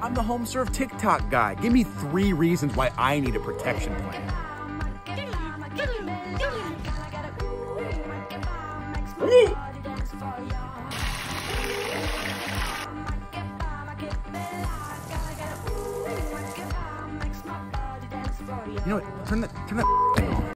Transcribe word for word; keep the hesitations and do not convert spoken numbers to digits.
I'm the home serve TikTok guy. Give me three reasons why I need a protection plan. You know what? Turn that, turn that